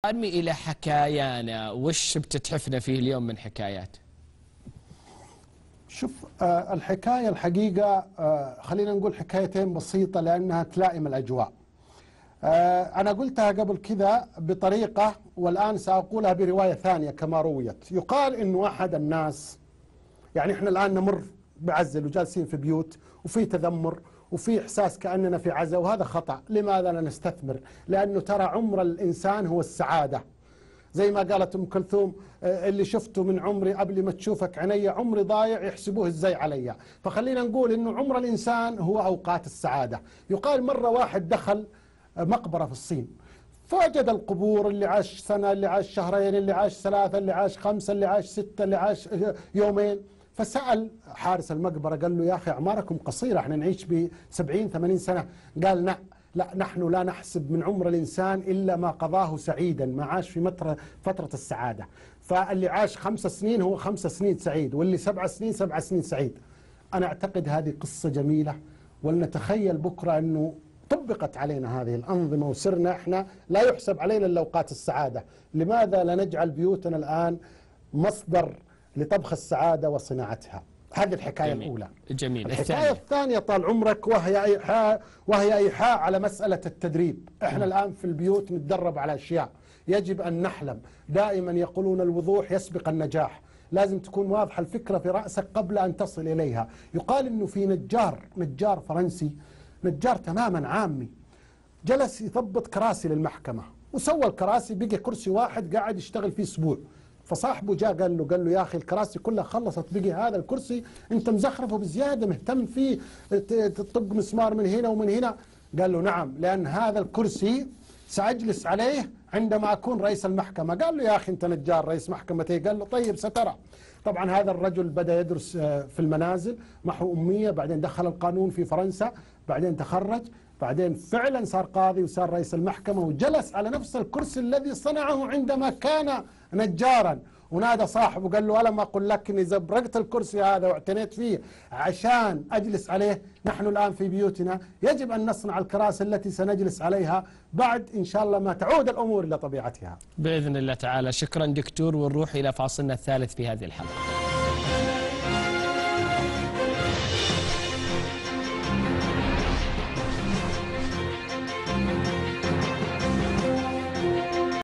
أرمي إلى حكايانا، وش بتتحفنا فيه اليوم من حكايات؟ شوف، الحكاية الحقيقة خلينا نقول حكايتين بسيطة لأنها تلائم الأجواء. أنا قلتها قبل كذا بطريقة والآن سأقولها برواية ثانية كما رويت. يقال إنه أحد الناس، يعني إحنا الآن نمر بعزل وجالسين في بيوت وفي تذمر وفي إحساس كأننا في عزا، وهذا خطأ. لماذا لا نستثمر؟ لأنه ترى عمر الإنسان هو السعادة. زي ما قالت أم كلثوم: اللي شفته من عمري قبل ما تشوفك عيني، عمري ضايع يحسبوه ازاي عليا. فخلينا نقول إنه عمر الإنسان هو أوقات السعادة. يقال مرة واحد دخل مقبرة في الصين، فوجد القبور، اللي عاش سنة، اللي عاش شهرين، اللي عاش ثلاثة، اللي عاش خمسة، اللي عاش ستة، اللي عاش يومين. فسأل حارس المقبرة قال له: يا أخي أعماركم قصيرة، احنا نعيش ب70-80 سنة. قال: لا، نحن لا نحسب من عمر الإنسان إلا ما قضاه سعيدا، ما عاش في فترة السعادة. فاللي عاش 5 سنين هو 5 سنين سعيد، واللي 7 سنين 7 سنين سعيد. أنا أعتقد هذه قصة جميلة، ولنتخيل بكرة أنه طبقت علينا هذه الأنظمة وصرنا إحنا لا يحسب علينا إلا أوقات السعادة. لماذا لا نجعل بيوتنا الآن مصدر لطبخ السعادة وصناعتها؟ هذه الحكاية الأولى. جميل. الحكاية الثانية طال عمرك، وهي إيحاء على مسألة التدريب. إحنا الآن في البيوت نتدرب على أشياء يجب أن نحلم. دائما يقولون الوضوح يسبق النجاح. لازم تكون واضحة الفكرة في رأسك قبل أن تصل إليها. يقال إنه في نجار فرنسي، نجار تماما عامي، جلس يضبط كراسي للمحكمة، وسوى الكراسي، بقى كرسي واحد قاعد يشتغل فيه أسبوع. فصاحبه جاء قال له: يا أخي الكراسي كلها خلصت، بقي هذا الكرسي أنت مزخرفه بزيادة، مهتم فيه تطق مسمار من هنا ومن هنا. قال له: نعم، لأن هذا الكرسي سأجلس عليه عندما أكون رئيس المحكمة. قال له: يا أخي أنت نجار، رئيس محكمة إيه؟ قال له: طيب سترى. طبعا هذا الرجل بدأ يدرس في المنازل، محو أمية، بعدين دخل القانون في فرنسا، بعدين تخرج، بعدين فعلا صار قاضي وصار رئيس المحكمة، وجلس على نفس الكرسي الذي صنعه عندما كان نجارا. ونادى صاحبه قال له: ألم أقل لك إني زبرقت الكرسي هذا واعتنيت فيه عشان أجلس عليه؟ نحن الآن في بيوتنا يجب أن نصنع الكراسي التي سنجلس عليها بعد إن شاء الله ما تعود الأمور إلى طبيعتها بإذن الله تعالى. شكرا دكتور، ونروح إلى فاصلنا الثالث في هذه الحلقة.